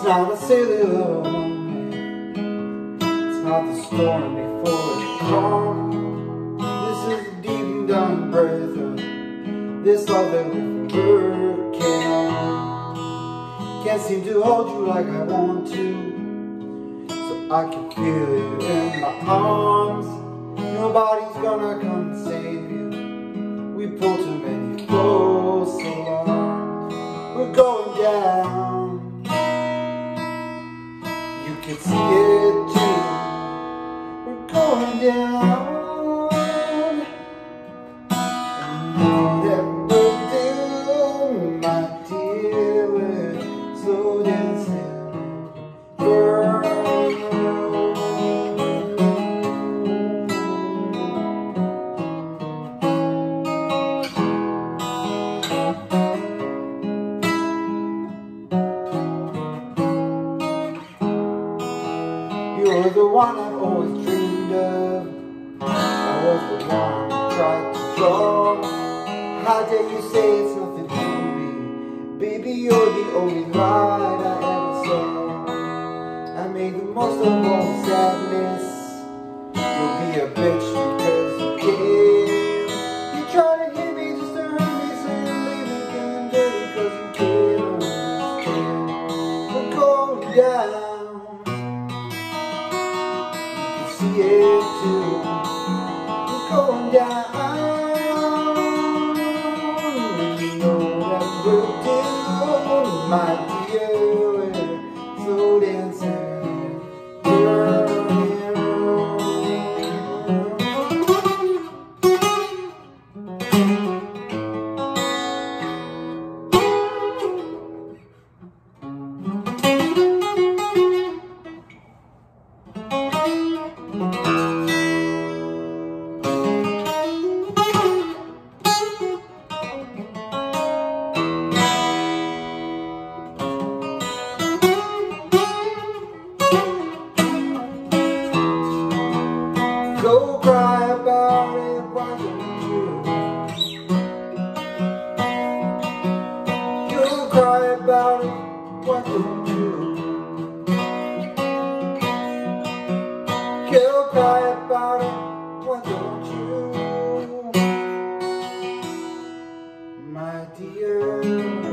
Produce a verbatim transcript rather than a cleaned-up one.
It's not a silly little moment. It's not the storm before it's calm. This is the deep and dying breath of this love that we've been working on. Can't seem to hold you like I want to, so I can feel it in my arms. Nobody's gonna come and save you. We pulled too many false alarms. We're going down. You can see it too. We're going down. And all that we'll do, my dear, we're slow dancing. Girl. You're the one I've always dreamed of. I was the one who tried to draw. How dare you say it's nothing to me? Baby, you're the only light I ever saw. I made the most of all the sadness. You'll be a bitch because you care. You try to hit me just to hurt me, so you're leaving feeling dirty because you can't understand. We're going down. See it too. We're going down. You know that we'll do, my dear. We're slow dancing. Go cry about it, why don't you? Go cry about it, why don't you? Go cry about it, why don't you? My dear.